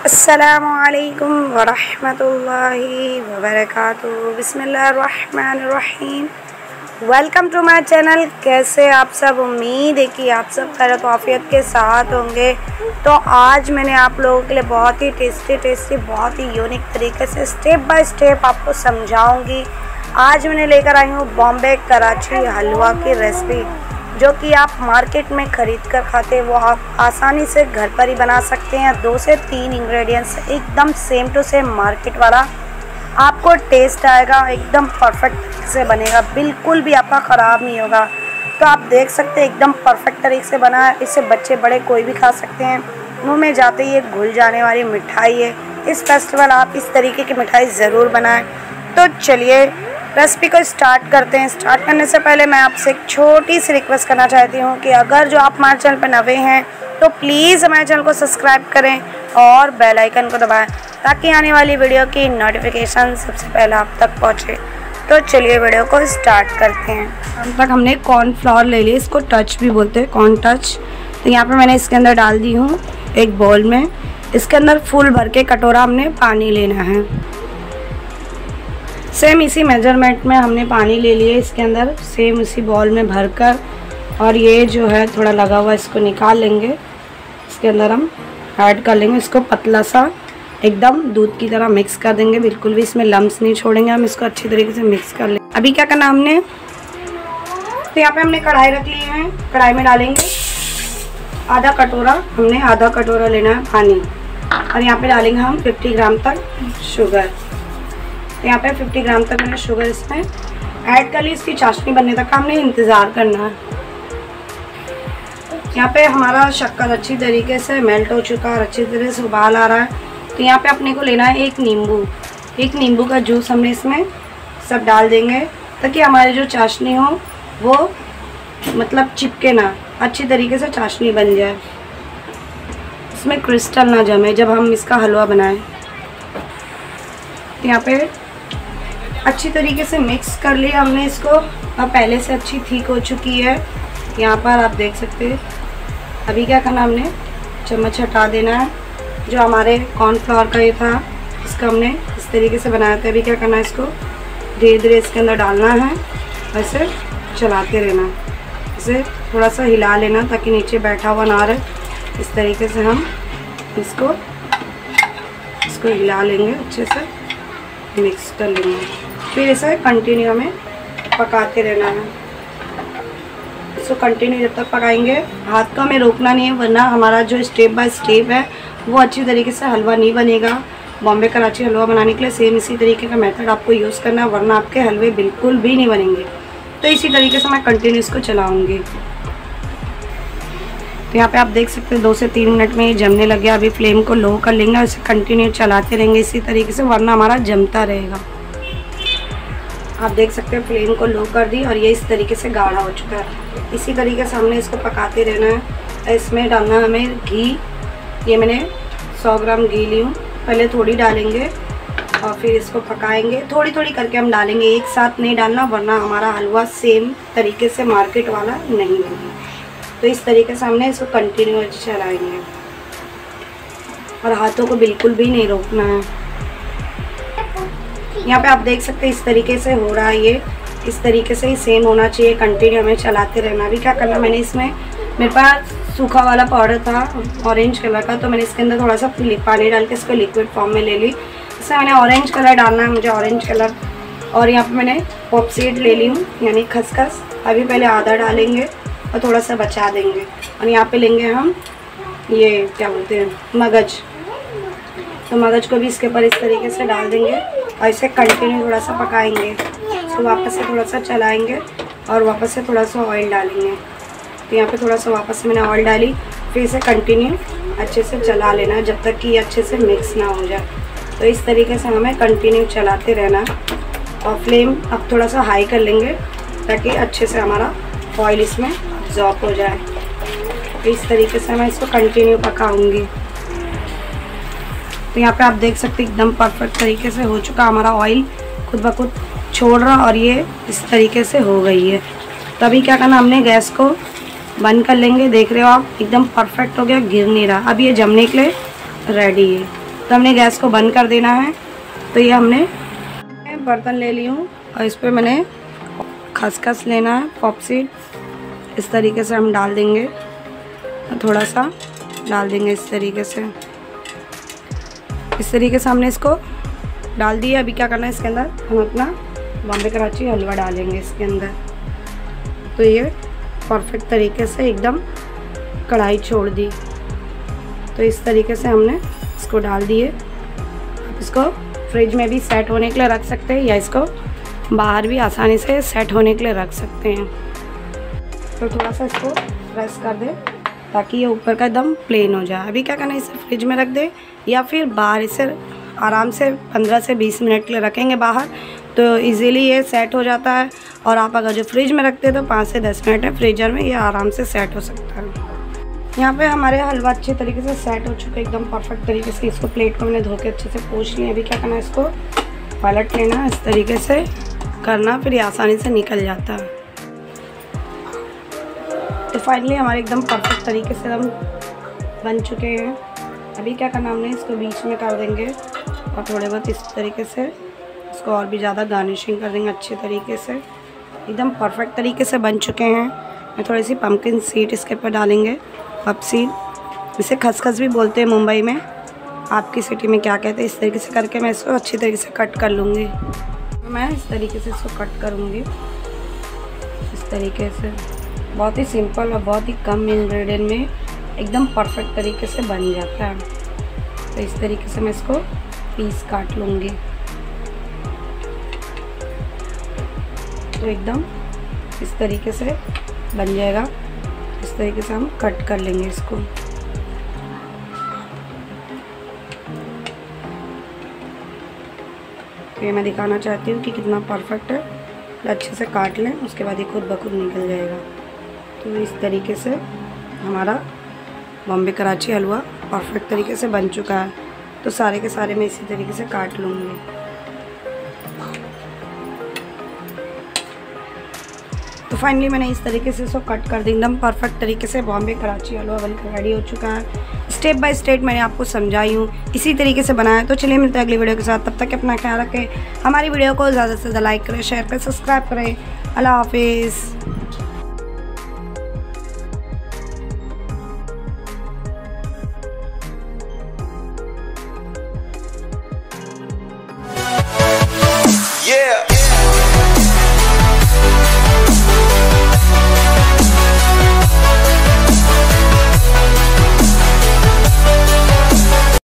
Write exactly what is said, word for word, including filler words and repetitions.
अस्सलामुअलैकुम वरहमतुल्लाहि वबरकातुहू। बिस्मिल्लाहिर्रहमानिर्रहीम। Welcome to my channel. कैसे आप सब? उम्मीद है कि आप सब खैरियत आफियत के साथ होंगे। तो आज मैंने आप लोगों के लिए बहुत ही टेस्टी टेस्टी बहुत ही यूनिक तरीके से स्टेप बाय स्टेप आपको समझाऊंगी। आज मैंने लेकर आई हूँ बॉम्बे कराची हलवा की रेसिपी, जो कि आप मार्केट में ख़रीद कर खाते हैं वो आप आसानी से घर पर ही बना सकते हैं। दो से तीन इंग्रेडिएंट्स एकदम सेम टू सेम मार्केट वाला आपको टेस्ट आएगा, एकदम परफेक्ट तरीके से बनेगा, बिल्कुल भी आपका ख़राब नहीं होगा। तो आप देख सकते हैं एकदम परफेक्ट तरीके से बना है। इसे बच्चे बड़े कोई भी खा सकते हैं। मुँह में जाते ही एक घुल जाने वाली मिठाई है। इस फेस्टिवल आप इस तरीके की मिठाई ज़रूर बनाएं। तो चलिए रेसिपी को स्टार्ट करते हैं। स्टार्ट करने से पहले मैं आपसे एक छोटी सी रिक्वेस्ट करना चाहती हूँ कि अगर जो आप हमारे चैनल पर नए हैं तो प्लीज़ हमारे चैनल को सब्सक्राइब करें और बेल आइकन को दबाएं, ताकि आने वाली वीडियो की नोटिफिकेशन सबसे पहले आप तक पहुँचे। तो चलिए वीडियो को स्टार्ट करते हैं। अब तक हमने कॉर्नफ्लावर ले लिया, इसको टच भी बोलते हैं, कॉर्न टच। तो यहाँ पर मैंने इसके अंदर डाल दी हूँ एक बाउल में। इसके अंदर फुल भर के कटोरा हमने पानी लेना है। सेम इसी मेजरमेंट में हमने पानी ले लिया इसके अंदर, सेम इसी बॉल में भरकर। और ये जो है थोड़ा लगा हुआ, इसको निकाल लेंगे। इसके अंदर हम ऐड कर लेंगे इसको, पतला सा एकदम दूध की तरह मिक्स कर देंगे। बिल्कुल भी इसमें लम्स नहीं छोड़ेंगे, हम इसको अच्छी तरीके से मिक्स कर लेंगे। अभी क्या करना हमने, तो यहाँ पे हमने कढ़ाई रख ली है। कढ़ाई में डालेंगे आधा कटोरा, हमने आधा कटोरा लेना है पानी। और यहाँ पे डालेंगे हम पचास ग्राम तक शुगर। तो यहाँ पे पचास ग्राम तक मैंने शुगर इसमें ऐड कर ली। इसकी चाशनी बनने तक हमने इंतज़ार करना है। यहाँ पे हमारा शक्कर अच्छी तरीके से मेल्ट हो चुका है और अच्छी तरह से उबाल आ रहा है। तो यहाँ पे अपने को लेना है एक नींबू। एक नींबू का जूस हमने इसमें सब डाल देंगे, ताकि हमारी जो चाशनी हो वो मतलब चिपके ना, अच्छी तरीके से चाशनी बन जाए, इसमें क्रिस्टल ना जमे जब हम इसका हलवा बनाएं। तो यहाँ पे अच्छी तरीके से मिक्स कर लिया हमने इसको। अब पहले से अच्छी ठीक हो चुकी है। यहाँ पर आप देख सकते हैं। अभी क्या करना, हमने चम्मच हटा देना है। जो हमारे कॉर्नफ्लावर का ये था, इसका हमने इस तरीके से बनाया था। अभी क्या करना है, इसको धीरे धीरे इसके अंदर डालना है, ऐसे चलाते रहना, इसे थोड़ा सा हिला लेना ताकि नीचे बैठा हुआ ना रहे। इस तरीके से हम इसको इसको हिला लेंगे, अच्छे से मिक्स कर लेंगे। फिर इसे कंटिन्यू हमें पकाते रहना है। इसको कंटिन्यू जब तक पकाएंगे, हाथ को हमें रोकना नहीं है, वरना हमारा जो स्टेप बाय स्टेप है वो अच्छी तरीके से हलवा नहीं बनेगा। बॉम्बे कराची हलवा बनाने के लिए सेम इसी तरीके का मेथड आपको यूज़ करना है, वरना आपके हलवे बिल्कुल भी नहीं बनेंगे। तो इसी तरीके से मैं कंटिन्यू इसको चलाऊँगी। तो यहाँ पे आप देख सकते हैं दो से तीन मिनट में ये जमने लग गया। अभी फ्लेम को लो कर लेंगे और इसे कंटिन्यू चलाते रहेंगे इसी तरीके से, वरना हमारा जमता रहेगा। आप देख सकते हैं फ्लेम को लो कर दी और ये इस तरीके से गाढ़ा हो चुका है। इसी तरीके से हमने इसको पकाते रहना है। इसमें डालना हमें घी। ये मैंने सौ ग्राम घी ली हूँ। पहले थोड़ी डालेंगे और फिर इसको पकाएंगे। थोड़ी थोड़ी करके हम डालेंगे, एक साथ नहीं डालना, वरना हमारा हलवा सेम तरीके से मार्केट वाला नहीं बनेगा। तो इस तरीके से हमने इसको कंटिन्यू चलाएंगे और हाथों को बिल्कुल भी नहीं रोकना है। यहाँ पे आप देख सकते हैं इस तरीके से हो रहा है। ये इस तरीके से ही सेम होना चाहिए, कंटिन्यू हमें चलाते रहना। अभी क्या करना, मैंने इसमें, मेरे पास सूखा वाला पाउडर था ऑरेंज कलर का, तो मैंने इसके अंदर थोड़ा सा पानी डाल के इसको लिक्विड फॉर्म में ले ली। इसमें मैंने ऑरेंज कलर डालना है, मुझे ऑरेंज कलर। और यहाँ पर मैंने पॉपसीड ले ली हूँ, यानी खसखस। अभी पहले आधा डालेंगे और थोड़ा सा बचा देंगे। और यहाँ पे लेंगे हम ये क्या बोलते हैं, मगज। तो मगज को भी इसके ऊपर इस तरीके से डाल देंगे और इसे कंटिन्यू थोड़ा सा पकाएंगे। तो वापस से थोड़ा सा चलाएंगे और वापस से थोड़ा सा ऑयल डालेंगे। तो यहाँ पे थोड़ा सा वापस से मैंने ऑयल डाली, फिर इसे कंटिन्यू अच्छे से चला लेना है जब तक कि ये अच्छे से मिक्स ना हो जाए। तो इस तरीके से हमें कंटिन्यू चलाते रहना। और फ्लेम अब थोड़ा सा हाई कर लेंगे ताकि अच्छे से हमारा ऑयल इसमें अब्जॉर्ब हो जाए। तो इस तरीके से मैं इसको कंटिन्यू पकाऊंगी। तो यहाँ पे आप देख सकते हैं एकदम परफेक्ट तरीके से हो चुका हमारा ऑयल, खुद ब खुद छोड़ रहा और ये इस तरीके से हो गई है। तो अभी क्या करना, हमने गैस को बंद कर लेंगे। देख रहे हो आप एकदम परफेक्ट हो गया, गिर नहीं रहा। अब ये जमने के लिए रेडी है। तो हमने गैस को बंद कर देना है। तो ये हमने बर्तन ले ली हूँ और इस पर मैंने खसखस लेना है, पॉप सीड। इस तरीके से हम डाल देंगे, थोड़ा सा डाल देंगे इस तरीके से। इस तरीके से हमने इसको डाल दिया। अभी क्या करना है, इसके अंदर हम अपना बॉम्बे कराची हलवा डालेंगे इसके अंदर। तो ये परफेक्ट तरीके से एकदम कढ़ाई छोड़ दी। तो इस तरीके से हमने इसको डाल दिए। इसको फ्रिज में भी सेट होने के लिए रख सकते हैं या इसको बाहर भी आसानी से सेट होने के लिए रख सकते हैं। तो थोड़ा सा इसको प्रेस कर दे ताकि ये ऊपर का एकदम प्लेन हो जाए। अभी क्या करना है, इसे फ्रिज में रख दे या फिर बाहर इसे आराम से पंद्रह से बीस मिनट के लिए रखेंगे बाहर, तो इजीली ये सेट हो जाता है। और आप अगर जो फ्रिज में रखते हैं तो पाँच से दस मिनट है फ्रीजर में, ये आराम से सेट हो सकता है। यहाँ पे हमारे हलवा अच्छे तरीके से सेट हो चुका है, एकदम परफेक्ट तरीके से। इसको प्लेट को मैंने धो के अच्छे से पोंछ लिया। अभी क्या करना है, इसको पलट लेना, इस तरीके से करना, फिर ये आसानी से निकल जाता है। तो फाइनली हमारे एकदम परफेक्ट तरीके से हम बन चुके हैं। अभी क्या करना, हमने इसको बीच में कर देंगे और थोड़े बहुत इस तरीके से इसको और भी ज़्यादा गार्निशिंग कर देंगे अच्छे तरीके से। एकदम परफेक्ट तरीके से बन चुके हैं। मैं थोड़ी सी पम्पकिन सीड इसके ऊपर डालेंगे, पप सीड, इसे खसखस भी बोलते हैं मुंबई में, आपकी सिटी में क्या कहते हैं। इस तरीके से करके मैं इसको अच्छी तरीके से कट कर लूँगी। मैं इस तरीके से इसको कट करूँगी इस तरीके से। बहुत ही सिंपल और बहुत ही कम इंग्रेडिएंट में एकदम परफेक्ट तरीके से बन जाता है। तो इस तरीके से मैं इसको पीस काट लूँगी। तो एकदम इस तरीके से बन जाएगा। इस तरीके से हम कट कर लेंगे इसको। तो ये मैं दिखाना चाहती हूँ कि कितना परफेक्ट है। अच्छे से काट लें, उसके बाद ये खुद ब खुद निकल जाएगा। तो इस तरीके से हमारा बॉम्बे कराची हलवा परफेक्ट तरीके से बन चुका है। तो सारे के सारे मैं इसी तरीके से काट लूँगी। तो फाइनली मैंने इस तरीके से इसको कट कर दी। एकदम परफेक्ट तरीके से बॉम्बे कराची हलवा बनकर रेडी हो चुका है। स्टेप बाय स्टेप मैंने आपको समझाई हूँ, इसी तरीके से बनाया। तो चलिए मिलते हैं अगली वीडियो के साथ। तब तक अपना ख्याल रखें। हमारी वीडियो को ज़्यादा से ज़्यादा लाइक करें, शेयर करें, सब्सक्राइब करें। अल्लाह हाफिज़।